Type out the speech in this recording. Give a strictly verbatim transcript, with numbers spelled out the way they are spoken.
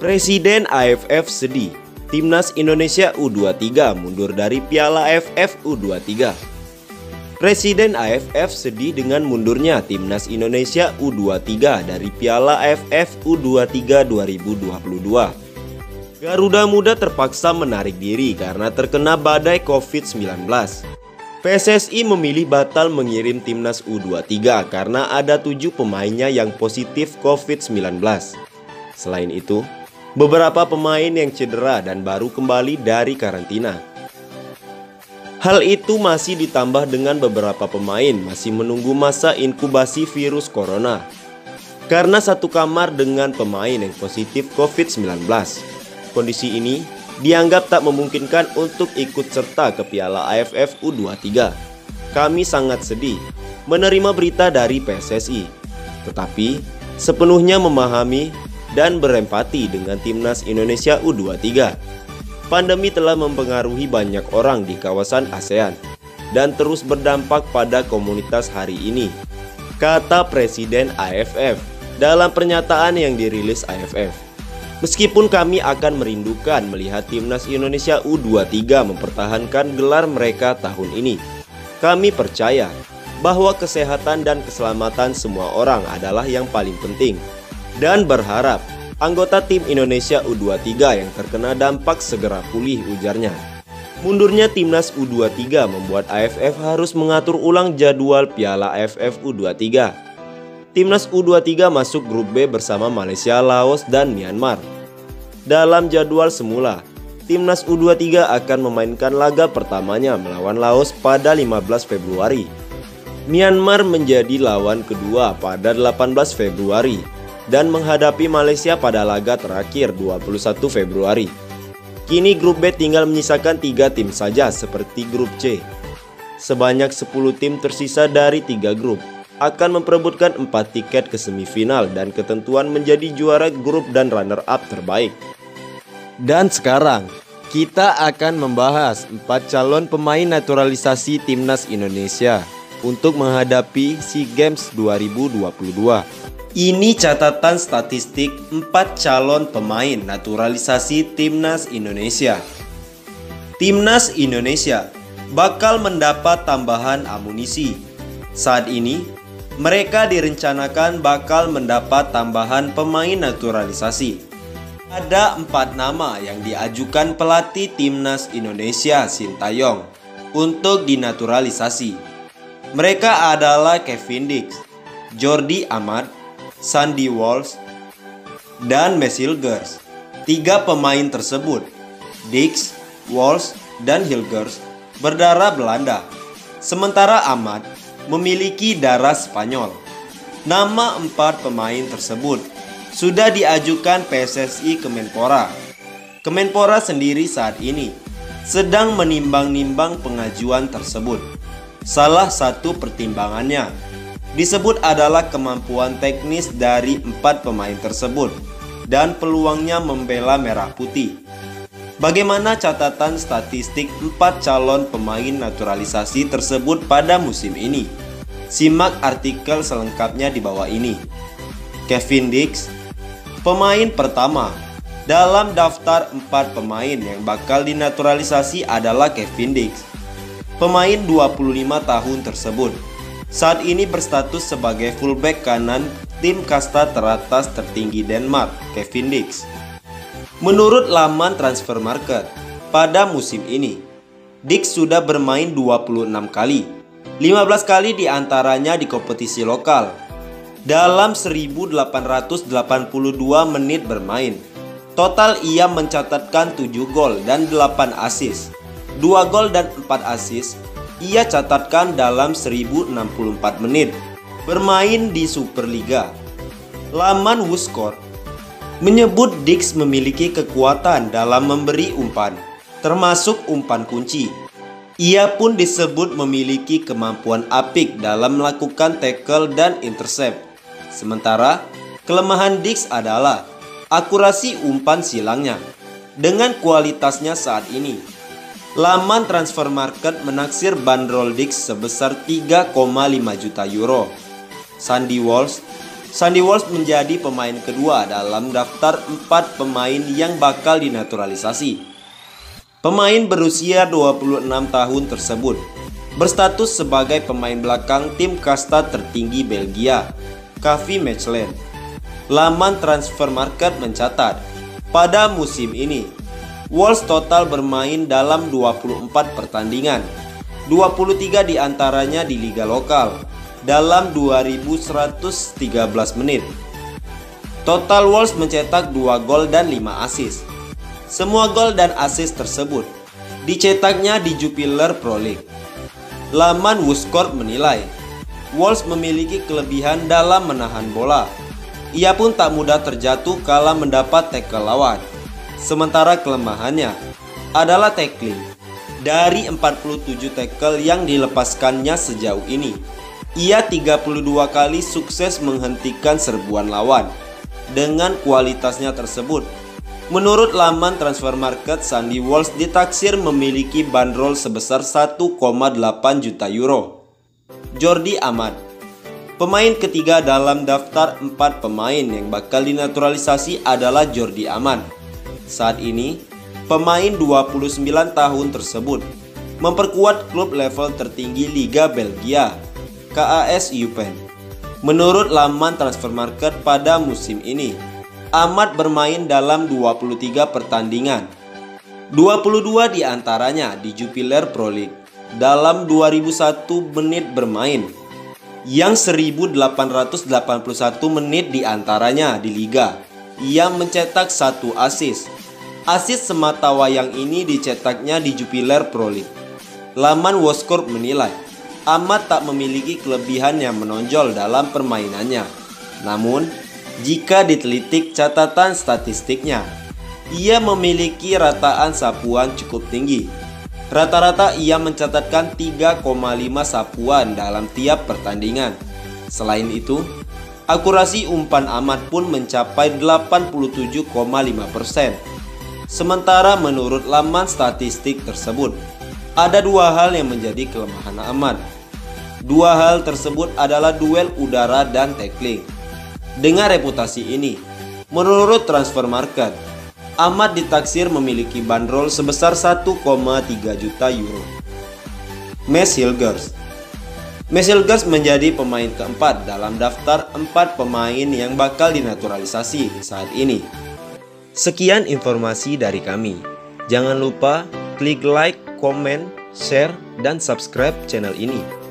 Presiden A F F sedih, Timnas Indonesia U dua puluh tiga mundur dari Piala A F F U dua puluh tiga. Presiden A F F sedih dengan mundurnya Timnas Indonesia U dua puluh tiga dari Piala A F F U dua puluh tiga dua ribu dua puluh dua. Garuda Muda terpaksa menarik diri karena terkena badai covid sembilan belas. P S S I memilih batal mengirim Timnas U dua puluh tiga karena ada tujuh pemainnya yang positif covid sembilan belas. Selain itu, beberapa pemain yang cedera dan baru kembali dari karantina. Hal itu masih ditambah dengan beberapa pemain masih menunggu masa inkubasi virus corona karena satu kamar dengan pemain yang positif covid sembilan belas. Kondisi ini dianggap tak memungkinkan untuk ikut serta ke Piala A F F U dua puluh tiga. Kami sangat sedih menerima berita dari P S S I, tetapi sepenuhnya memahami dan berempati dengan Timnas Indonesia U dua puluh tiga. Pandemi telah mempengaruhi banyak orang di kawasan ASEAN dan terus berdampak pada komunitas hari ini, kata Presiden A F F dalam pernyataan yang dirilis A F F. Meskipun kami akan merindukan melihat Timnas Indonesia U dua puluh tiga mempertahankan gelar mereka tahun ini, kami percaya bahwa kesehatan dan keselamatan semua orang adalah yang paling penting dan berharap anggota tim Indonesia U dua puluh tiga yang terkena dampak segera pulih, ujarnya. Mundurnya Timnas U dua puluh tiga membuat A F F harus mengatur ulang jadwal Piala A F F U dua puluh tiga. Timnas U dua puluh tiga masuk grup B bersama Malaysia, Laos, dan Myanmar. Dalam jadwal semula, Timnas U dua puluh tiga akan memainkan laga pertamanya melawan Laos pada lima belas Februari. Myanmar menjadi lawan kedua pada delapan belas Februari dan menghadapi Malaysia pada laga terakhir dua puluh satu Februari. Kini grup B tinggal menyisakan tiga tim saja seperti grup C. Sebanyak sepuluh tim tersisa dari tiga grup akan memperebutkan empat tiket ke semifinal dan ketentuan menjadi juara grup dan runner-up terbaik. Dan sekarang kita akan membahas empat calon pemain naturalisasi Timnas Indonesia untuk menghadapi SEA Games dua ribu dua puluh dua. Ini catatan statistik empat calon pemain naturalisasi Timnas Indonesia. Timnas Indonesia bakal mendapat tambahan amunisi. Saat ini, mereka direncanakan bakal mendapat tambahan pemain naturalisasi. Ada empat nama yang diajukan pelatih Timnas Indonesia Sintayong untuk dinaturalisasi. Mereka adalah Kevin Dix, Jordi Amat, Sandy Walsh, dan Max Hilgers. Tiga pemain tersebut, Dix, Walsh, dan Hilgers, berdarah Belanda, sementara Amat memiliki darah Spanyol. Nama empat pemain tersebut sudah diajukan P S S I ke Menpora. Kemenpora sendiri saat ini sedang menimbang-nimbang pengajuan tersebut. Salah satu pertimbangannya disebut adalah kemampuan teknis dari empat pemain tersebut dan peluangnya membela merah putih. Bagaimana catatan statistik empat calon pemain naturalisasi tersebut pada musim ini? Simak artikel selengkapnya di bawah ini. Kevin Dix, pemain pertama dalam daftar empat pemain yang bakal dinaturalisasi adalah Kevin Dix. Pemain dua puluh lima tahun tersebut saat ini berstatus sebagai fullback kanan tim kasta teratas tertinggi Denmark, Kevin Dix. Menurut laman Transfermarkt, pada musim ini, Dix sudah bermain dua puluh enam kali, lima belas kali diantaranya di kompetisi lokal. Dalam seribu delapan ratus delapan puluh dua menit bermain, total ia mencatatkan tujuh gol dan delapan assist. dua gol dan empat assist ia catatkan dalam seribu enam puluh empat menit bermain di Superliga. Laman WhoScored menyebut Dix memiliki kekuatan dalam memberi umpan, termasuk umpan kunci. Ia pun disebut memiliki kemampuan apik dalam melakukan tackle dan intercept. Sementara, kelemahan Dix adalah akurasi umpan silangnya. Dengan kualitasnya saat ini, laman Transfermarkt menaksir bandrol Dix sebesar tiga koma lima juta euro. Sandy Walsh, Sandy Walsh menjadi pemain kedua dalam daftar empat pemain yang bakal dinaturalisasi. Pemain berusia dua puluh enam tahun tersebut berstatus sebagai pemain belakang tim kasta tertinggi Belgia, K V Mechelen. Laman Transfermarkt mencatat, pada musim ini Walsh total bermain dalam dua puluh empat pertandingan, dua puluh tiga diantaranya di liga lokal, dalam dua ribu seratus tiga belas menit. Total Walsh mencetak dua gol dan lima assist. Semua gol dan assist tersebut dicetaknya di Jupiler Pro League. Laman WhoScored menilai, Walsh memiliki kelebihan dalam menahan bola. Ia pun tak mudah terjatuh kala mendapat tackle lawan. Sementara kelemahannya adalah tackling. Dari empat puluh tujuh tackle yang dilepaskannya sejauh ini, ia tiga puluh dua kali sukses menghentikan serbuan lawan. Dengan kualitasnya tersebut, menurut laman Transfermarkt, Sandy Walsh ditaksir memiliki bandrol sebesar satu koma delapan juta euro. Jordi Amat, pemain ketiga dalam daftar empat pemain yang bakal dinaturalisasi adalah Jordi Amat. Saat ini, pemain dua puluh sembilan tahun tersebut memperkuat klub level tertinggi Liga Belgia, K A S Eupen. Menurut laman Transfermarkt, pada musim ini Amat bermain dalam dua puluh tiga pertandingan, dua puluh dua diantaranya di Jupiler Pro League dalam dua ribu satu menit bermain, yang seribu delapan ratus delapan puluh satu menit diantaranya di Liga. Ia mencetak satu assist. Assist sematawayang ini dicetaknya di Jupiler Pro League. Laman WhoScored menilai, Amat tak memiliki kelebihan yang menonjol dalam permainannya. Namun, jika ditelitik catatan statistiknya, ia memiliki rataan sapuan cukup tinggi. Rata-rata ia mencatatkan tiga koma lima sapuan dalam tiap pertandingan. Selain itu, akurasi umpan Amat pun mencapai delapan puluh tujuh koma lima persen. Sementara menurut laman statistik tersebut, ada dua hal yang menjadi kelemahan Amat. Dua hal tersebut adalah duel udara dan tackling. Dengan reputasi ini, menurut Transfermarkt, Amat ditaksir memiliki bandrol sebesar satu koma tiga juta euro. Mads Hilgers. Mads Hilgers menjadi pemain keempat dalam daftar empat pemain yang bakal dinaturalisasi saat ini. Sekian informasi dari kami. Jangan lupa klik like, komen, share, dan subscribe channel ini.